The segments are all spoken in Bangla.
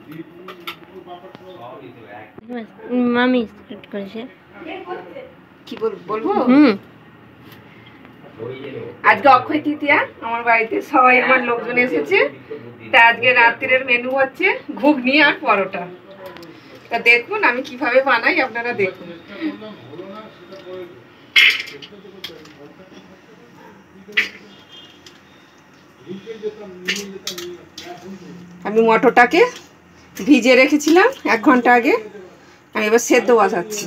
মামি স্টার্ট করেছে। কি বলবো? আজকে অক্ষয় তৃতীয়া, আমার বাড়িতে সবাই আমার লোকজন এসেছে। তা আজকে রাত্রের মেনু হচ্ছে ঘুগনি আর পরোটা। তা দেখুন আমি কিভাবে বানাই, আপনারা দেখুন। আমি মটরটাকে ভিজিয়ে রেখেছিলাম 1 ঘন্টা আগে, আমি এবার সেদ্ধ বসাচ্ছি।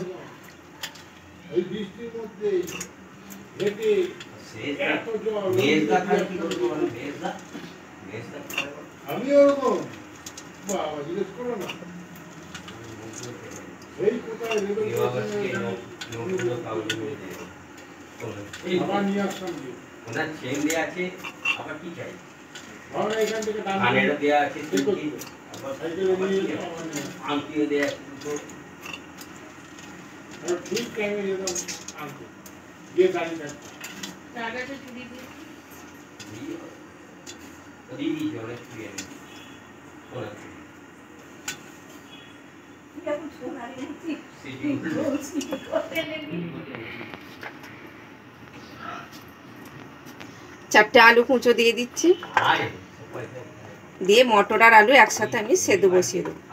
চারটে আলু কুঁচো দিয়ে দিচ্ছি, দিয়ে মটর আর আলু একসাথে আমি সেদ্ধ বসিয়ে দেবো।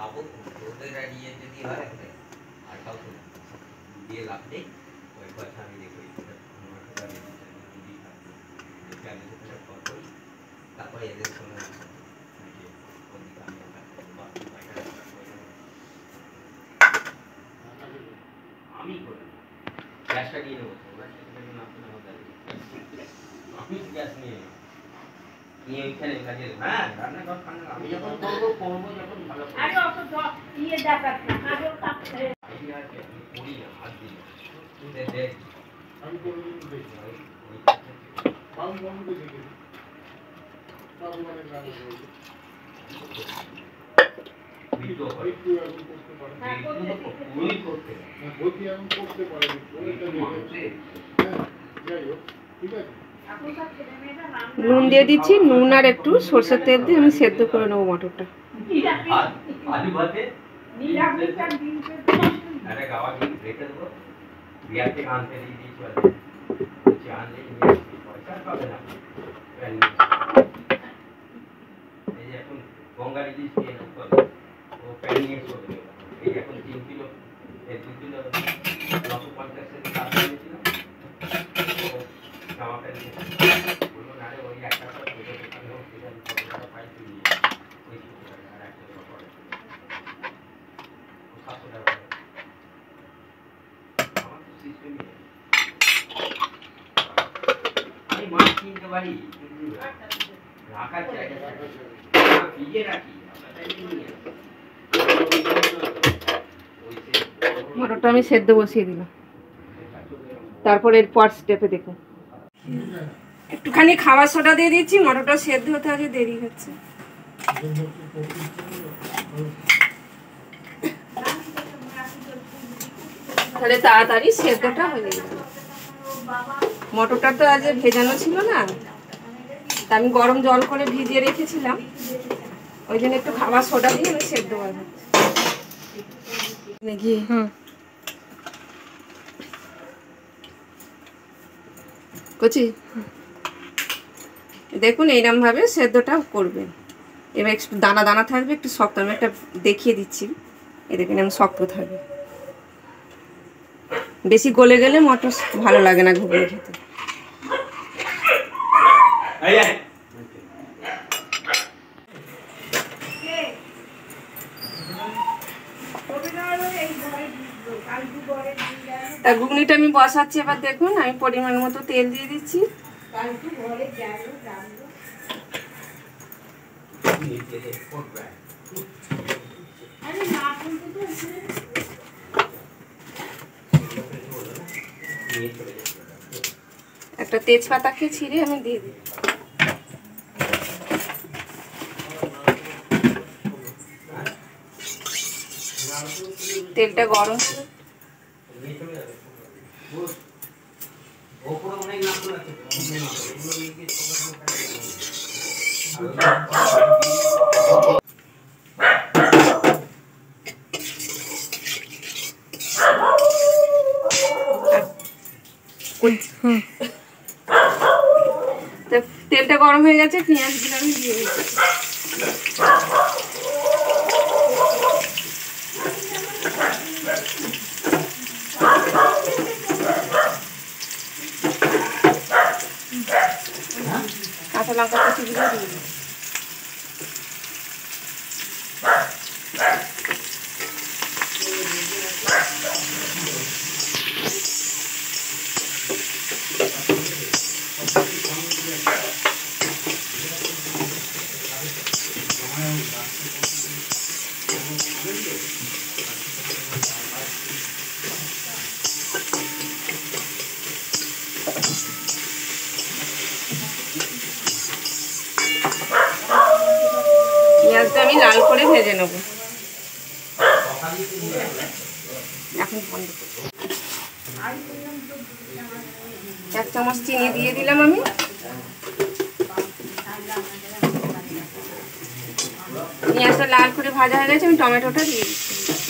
নুন দিয়ে দিচ্ছি, নুন আর একটু সরষের তেল দিয়ে আমি সেদ্ধ করে নেবো মটরটা। মটরটা আমি সেদ্ধ বসিয়ে দিলাম। তারপর এরপর স্টেপে দেখুন, একটুখানি খাবার সোডা দিয়ে দিচ্ছি। মটরটা সেদ্ধ হতে আজ দেরি হচ্ছে। তাহলে তাড়াতাড়ি সেদ্ধটা হয়ে যাবে। মটরটা তো আজ ভেজানো ছিল না, তা আমি গরম জল করে ভিজিয়ে রেখেছিলাম, ওই জন্য একটু খাবার সোডা দিয়ে আমি সেদ্ধ নাকি। কচি দেখুন এইরকম ভাবে সেদ্ধটা করবেন। এবার একটু দানা দানা থাকবে, একটু শক্ত। আমি একটা দেখিয়ে দিচ্ছি, এই দেখুন আমি শক্ত থাকবে। বেশি গলে গেলে মটর ভালো লাগে না ঘুগনি খেতে। তা ঘুগনিটা আমি বসাচ্ছি। এবার দেখুন আমি পরিমাণ মতো তেল দিয়ে দিচ্ছি। একটা তেজপাতাকে ছিঁড়ে আমি দিয়ে দিই। তেলটা গরম তো তেলটা গরম হয়ে গেছে, পেঁয়াজগুলো আমি দিয়ে দিচ্ছি। কাঁচা লঙ্কা কুচিগুলো দিয়ে দিচ্ছি। পেঁয়াজটা আমি লাল করে ভেজে নেব। এখন বন্ধ করব। 1 চামচ চিনি দিয়ে দিলাম আমি। পেঁয়াজটা লাল করে ভাজা হয়ে গেছে, আমি টমেটোটা দিয়ে দিচ্ছি।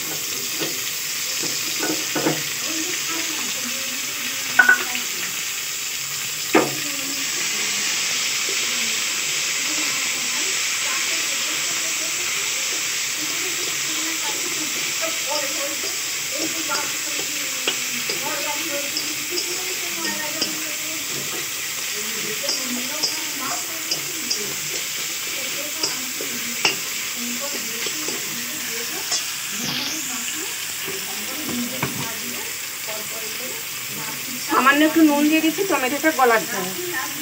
সামান্য একটু নুন দিয়ে দিচ্ছি টমেটোটা গলার জন্য।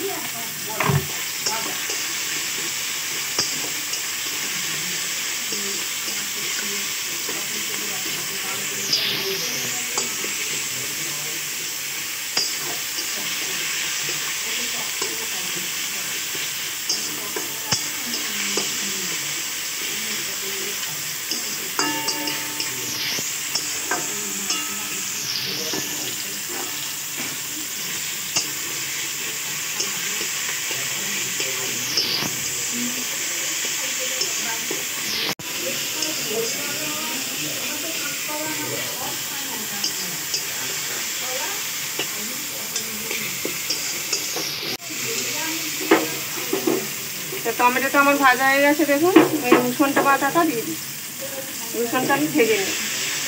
টমেটোটা আমার ভাজা হয়ে গেছে, দেখুন। এই রসুনটা বাটাটা দিয়ে দিই। রসুনটা আমি ভেজে নিই।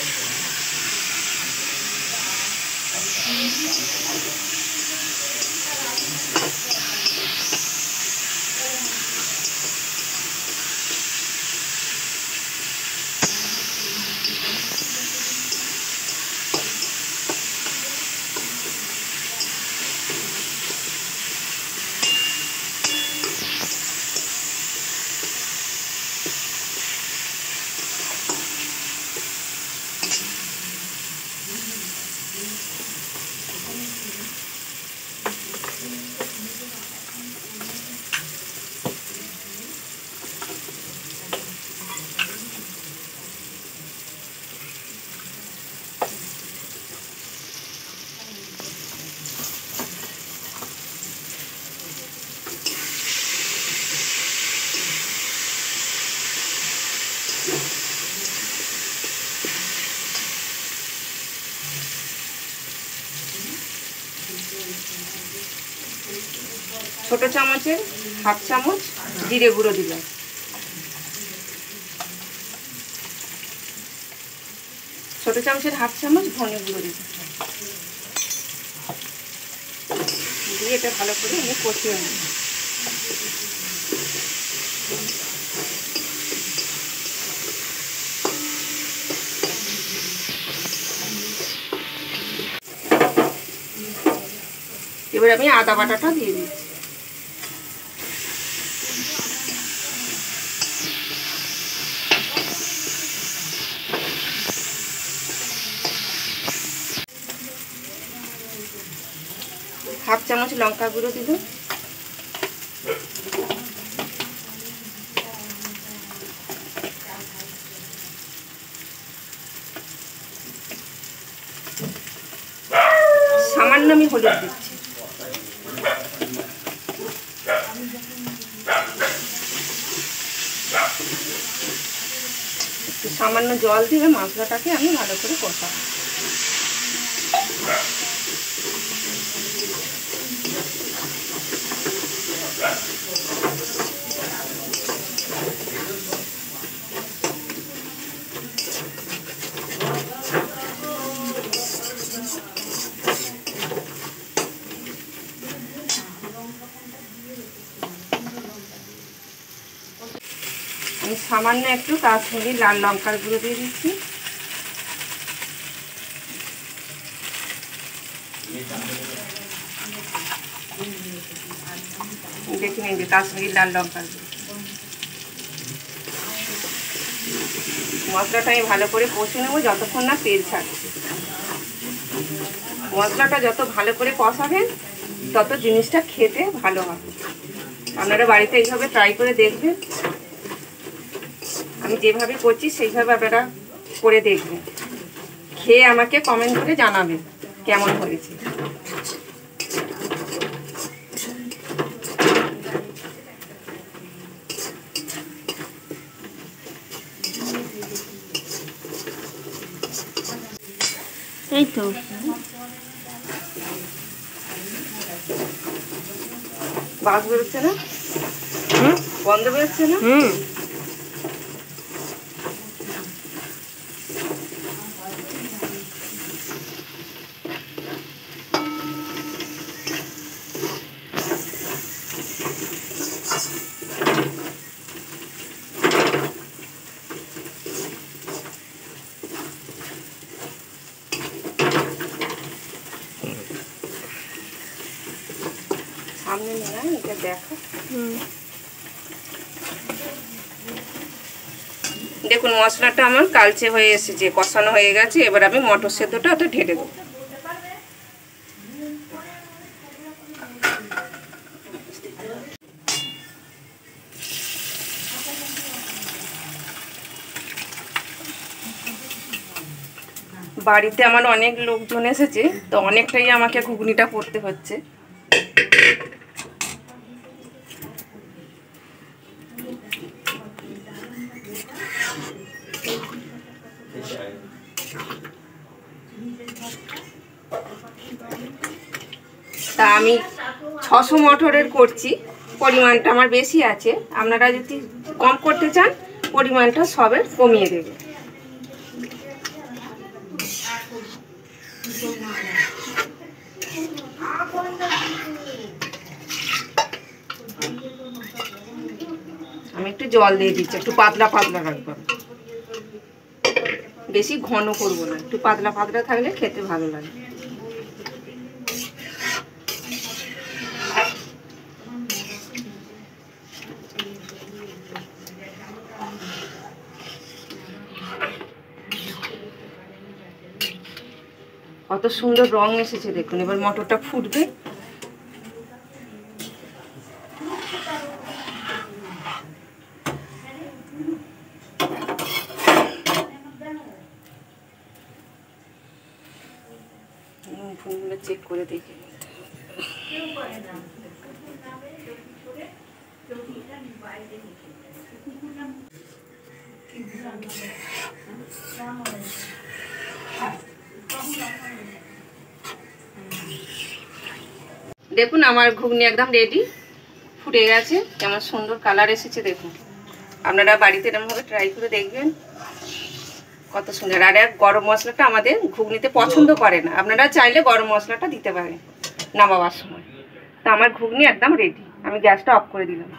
ছোট চামচের 1/2 চামচ জিরে গুঁড়ো দিলাম। ছোট চামচের 1/2 চামচ ধনে গুঁড়ো দিলাম। দিয়ে এটা ভালো করে আমি কষিয়ে নেব। এবার আমি আদা বাটাটা দিয়ে দিচ্ছি। হাফ চামচ লঙ্কা গুঁড়ো দিল। সামান্য আমি হলুদ দিচ্ছি। সামান্য জল দিয়ে মশলাটাকে আমি ভালো করে কষাবো। আমি সামান্য একটু কাশ্মীরি লাল লঙ্কার গুঁড়ো দিয়ে দিচ্ছি। দেখে নিন যে কাশ্মীরি লাল লঙ্কার গুঁড়ো। মশলাটা আমি ভালো করে কষে নেবো যতক্ষণ না তেল ছাড়ছে। মশলাটা যত ভালো করে কষাবেন তত জিনিসটা খেতে ভালো হবে। আপনারা বাড়িতে এইভাবে ট্রাই করে দেখবেন। আমি যেভাবে করছি সেইভাবে আপনারা করে দেখবেন, খেয়ে আমাকে কমেন্ট করে জানাবেন কেমন হয়েছে। এই তো বাস বেরোচ্ছে না, গন্ধ বেরোচ্ছে না। সামনে নিয়ে এটা দেখো। দেখুন মশলাটা আমার কালচে হয়ে এসেছে, কষানো হয়ে গেছে। এবার আমি মটর সেদ্ধটা ওটা ঢেলে দেবো। বাড়িতে আমার অনেক লোকজন এসেছে, তো অনেকটাই আমাকে ঘুগনিটা করতে হচ্ছে। তা আমি 600 মটরের করছি, পরিমাণটা আমার বেশি আছে। আপনারা যদি কম করতে চান পরিমাণটা সবের কমিয়ে দেবে। আমি একটু জল দিয়ে দিচ্ছি, একটু পাতলা পাতলা রাখবো, বেশি ঘন করবো না। একটু পাতলা পাতলা থাকলে খেতে ভালো লাগে। কত সুন্দর রং এসেছে দেখুন। এবার মটরটা ফুটবে। চেক করে দেখি। দেখুন আমার ঘুগনি একদম রেডি, ফুটে গেছে, কেমন সুন্দর কালার এসেছে দেখুন। আপনারা বাড়িতে এরকমভাবে ট্রাই করে দেখবেন, কত সুন্দর। আর এক গরম মশলাটা আমাদের ঘুগনিতে পছন্দ করে না, আপনারা চাইলে গরম মশলাটা দিতে পারেন নামাবার সময়। তা আমার ঘুগনি একদম রেডি, আমি গ্যাসটা অফ করে দিলাম।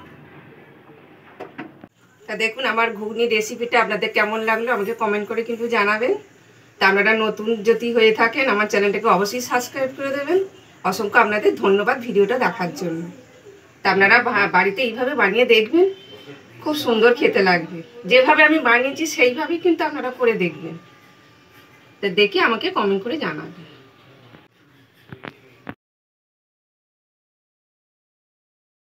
তা দেখুন আমার ঘুগনির রেসিপিটা আপনাদের কেমন লাগলো আমাকে কমেন্ট করে কিন্তু জানাবেন। তা আপনারা নতুন যদি হয়ে থাকেন আমার চ্যানেলটাকে অবশ্যই সাবস্ক্রাইব করে দেবেন। অসংখ্য আপনাদের ধন্যবাদ ভিডিওটা দেখার জন্য। তা আপনারা বাড়িতে এইভাবে বানিয়ে দেখবেন, খুব সুন্দর খেতে লাগবে। যেভাবে আমি বানিয়েছি সেইভাবেই কিন্তু আপনারা করে দেখবেন। তা দেখে আমাকে কমেন্ট করে জানাবেন।